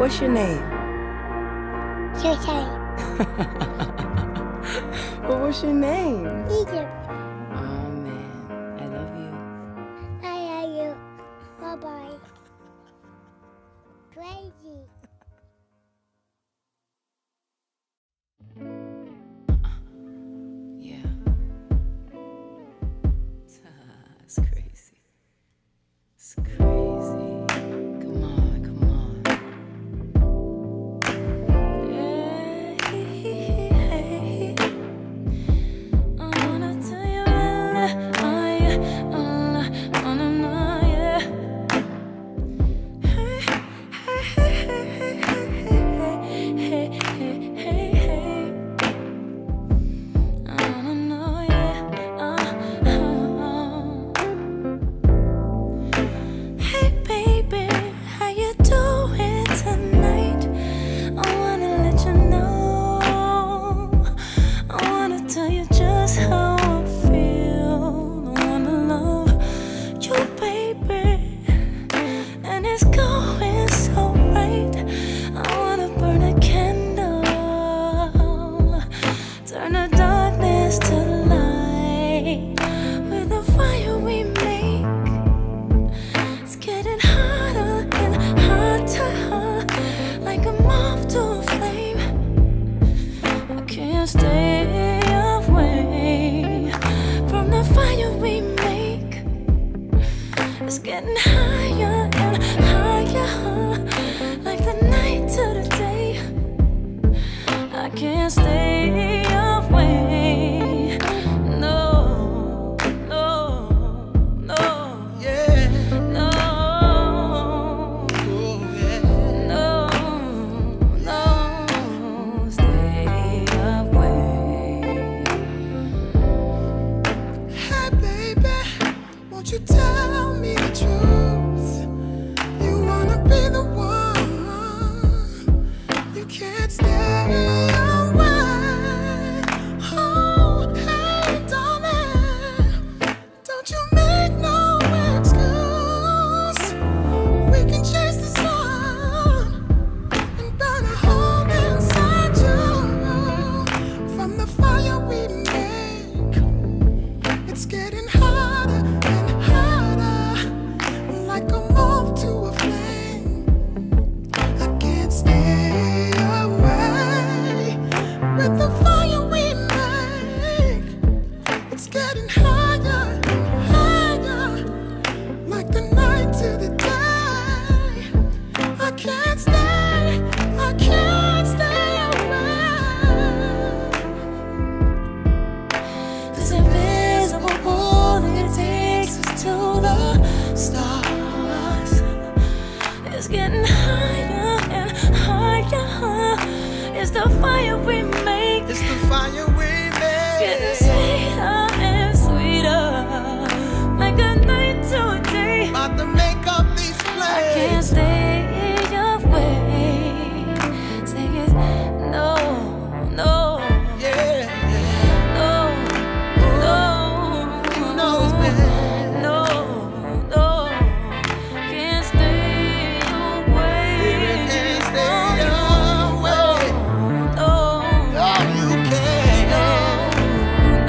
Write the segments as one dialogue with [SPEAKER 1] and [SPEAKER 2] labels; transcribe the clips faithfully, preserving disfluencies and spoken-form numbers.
[SPEAKER 1] What's your name?
[SPEAKER 2] Showtime.
[SPEAKER 1] Well, what's your name?
[SPEAKER 2] Egypt.
[SPEAKER 1] Oh, man. I love you.
[SPEAKER 2] I love you. Bye-bye. Crazy.
[SPEAKER 1] Yeah. It's crazy. It's crazy. Come on, come on. Hey, I wanna tell you really, oh yeah, oh no, oh no, no, yeah. Hey, hey, hey, hey, hey, hey, hey, hey, hey. I wanna know, yeah, uh, uh, uh. Hey baby, how you doing tonight? I wanna let you know, I wanna tell you just how I feel. I wanna love you, baby, and it's going so right. I wanna burn a candle, turn the darkness to light. With the fire we make, it's getting hotter and hotter, like a moth to a flame. I can't stay away from the fire we make. It's getting higher and higher, like the night to the day. I can't stay away. No, no, no.
[SPEAKER 3] Yeah.
[SPEAKER 1] No,
[SPEAKER 3] Oh, yeah.
[SPEAKER 1] no, no, stay away.
[SPEAKER 3] Hey, baby, won't you tell me the truth? You wanna be the one. You can't stay away. Oh, hey, darling, don't you make no excuse. We can chase the sun and burn a hole inside you. From the fire we make, it's getting hotter and hotter, like a moth to a flame. I can't stay away with the fire we make. It's getting higher and higher, like the night to the day. I can't stay, I can't stay away.
[SPEAKER 1] This invisible pull that takes us to the stars. It's getting higher and higher. It's the fire we make,
[SPEAKER 3] It's the fire we
[SPEAKER 1] getting
[SPEAKER 3] make.
[SPEAKER 1] sweeter and sweeter, like a night to a day.
[SPEAKER 3] About to make up these
[SPEAKER 1] I can't
[SPEAKER 3] flames.
[SPEAKER 1] stay away. Say it, no, no,
[SPEAKER 3] Yeah,
[SPEAKER 1] no, no,
[SPEAKER 3] who knows, man?
[SPEAKER 1] no, no, can't stay away.
[SPEAKER 3] Baby, can't stay away.
[SPEAKER 1] No,
[SPEAKER 3] Oh, you can.
[SPEAKER 1] no,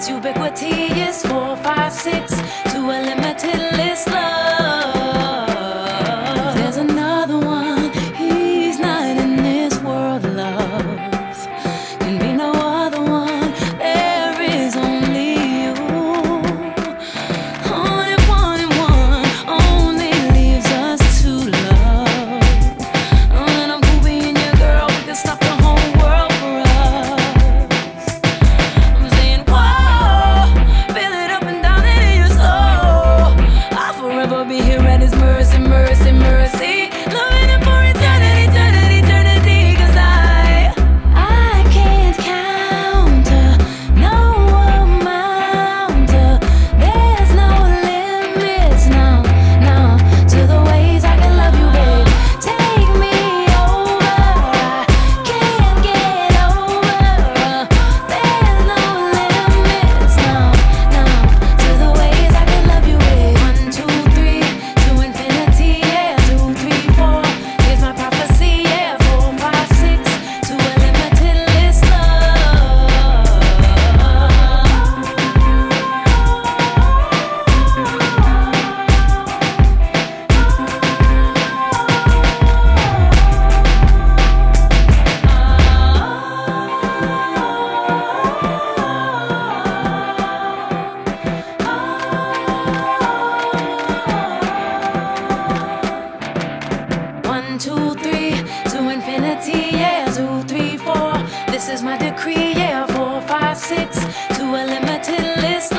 [SPEAKER 1] It's ubiquitous. Four, five, six to a limitless love. There's another one. He's not in this world. Love can be no other one. There is only you. Only one and one only leaves us to love. Oh, and I'm cool being your girl. We can stop the whole world for us. I'm saying, whoa, feel it up and down into your soul. I'll forever be here at His mercy, mercy, mercy. Loving Him for eternity, eternity, eternity. 'Cause I, I can't count uh, no amount. uh, There's no limits, no, no, to the ways I can love you, babe. Take me over, I can't get over. uh, There's no limits, no, no, to the ways I can love you, babe. One, two, three, to infinity, yeah. Two, three, four, here's my prophecy, yeah. Four, five, six, to a limitless One, two, three, to infinity, yeah. Two, three, four, this is my decree, yeah. Four, five, six, to a limitless